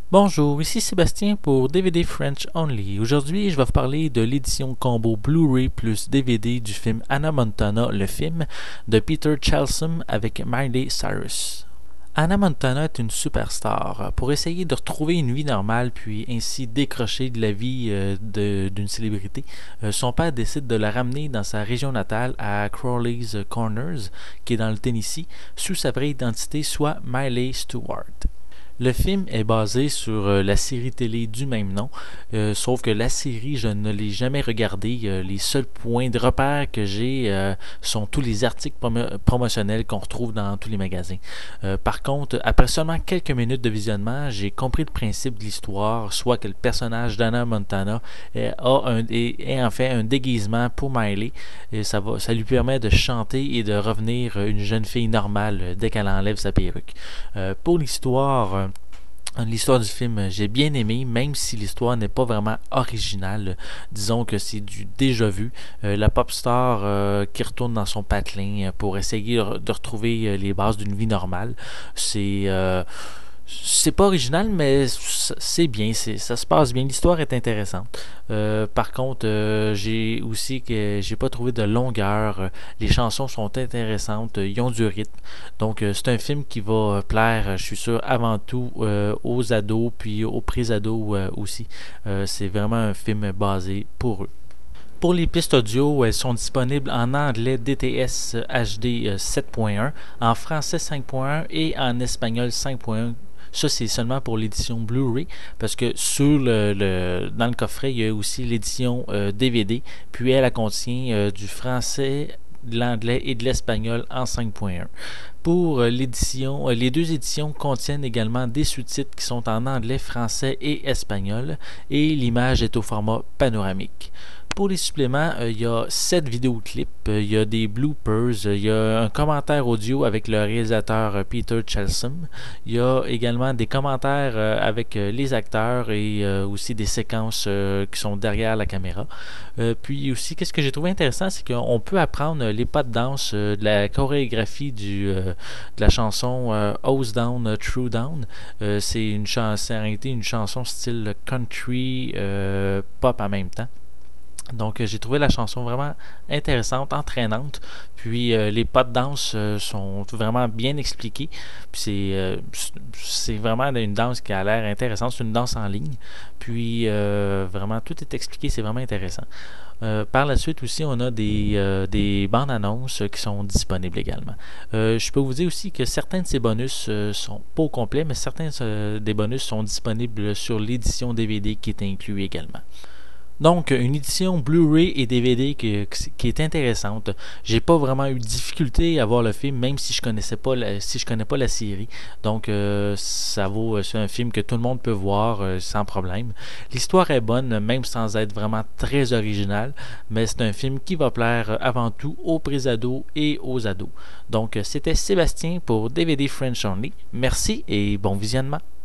Bonjour, ici Sébastien pour DVD French Only. Aujourd'hui, je vais vous parler de l'édition combo Blu-ray plus DVD du film Hannah Montana, le film, de Peter Chalsom avec Miley Cyrus. Hannah Montana est une superstar. Pour essayer de retrouver une vie normale puis ainsi décrocher de la vie d'une célébrité, son père décide de la ramener dans sa région natale à Crowley's Corners, qui est dans le Tennessee, sous sa vraie identité, soit Miley Stewart. Le film est basé sur la série télé du même nom, sauf que la série, je ne l'ai jamais regardée. Les seuls points de repère que j'ai sont tous les articles promotionnels qu'on retrouve dans tous les magasins. Par contre, après seulement quelques minutes de visionnement, j'ai compris le principe de l'histoire, soit que le personnage d'Hannah Montana est en fait un déguisement pour Miley, et ça lui permet de chanter et de revenir une jeune fille normale dès qu'elle enlève sa perruque. Pour l'histoire du film, j'ai bien aimé, même si l'histoire n'est pas vraiment originale. Disons que c'est du déjà vu. La pop star qui retourne dans son patelin pour essayer de retrouver les bases d'une vie normale. C'est pas original, mais c'est bien, ça se passe bien. L'histoire est intéressante. Par contre, j'ai aussi que j'ai pas trouvé de longueur. Les chansons sont intéressantes, ils ont du rythme. Donc, c'est un film qui va plaire, je suis sûr, avant tout aux ados, puis aux pré-ados aussi. C'est vraiment un film basé pour eux. Pour les pistes audio, elles sont disponibles en anglais DTS HD 7.1, en français 5.1 et en espagnol 5.1. Ça, c'est seulement pour l'édition Blu-ray, parce que dans le coffret, il y a aussi l'édition DVD, puis elle contient du français, de l'anglais et de l'espagnol en 5.1. Pour l'édition, les deux éditions contiennent également des sous-titres qui sont en anglais, français et espagnol, et l'image est au format panoramique. Pour les suppléments, il y a 7 vidéoclips, il y a des bloopers, il y a un commentaire audio avec le réalisateur Peter Chalsom, il y a également des commentaires avec les acteurs et aussi des séquences qui sont derrière la caméra. Puis aussi, qu'est-ce que j'ai trouvé intéressant, c'est qu'on peut apprendre les pas de danse de la chorégraphie de la chanson Hose Down, True Down. C'est en réalité une chanson style country pop en même temps. Donc, j'ai trouvé la chanson vraiment intéressante, entraînante. Puis, les pas de danse sont vraiment bien expliqués. Puis, c'est vraiment une danse qui a l'air intéressante. C'est une danse en ligne. Puis, vraiment, tout est expliqué. C'est vraiment intéressant. Par la suite aussi, on a des bandes annonces qui sont disponibles également. Je peux vous dire aussi que certains de ces bonus sont pas au complet, mais certains des bonus sont disponibles sur l'édition DVD qui est inclue également. Donc, une édition Blu-ray et DVD qui est intéressante. J'ai pas vraiment eu de difficulté à voir le film, même si je connaissais pas si je connais pas la série. Donc, c'est un film que tout le monde peut voir sans problème. L'histoire est bonne, même sans être vraiment très originale, mais c'est un film qui va plaire avant tout aux pré-ados et aux ados. Donc, c'était Sébastien pour DVD French Only. Merci et bon visionnement.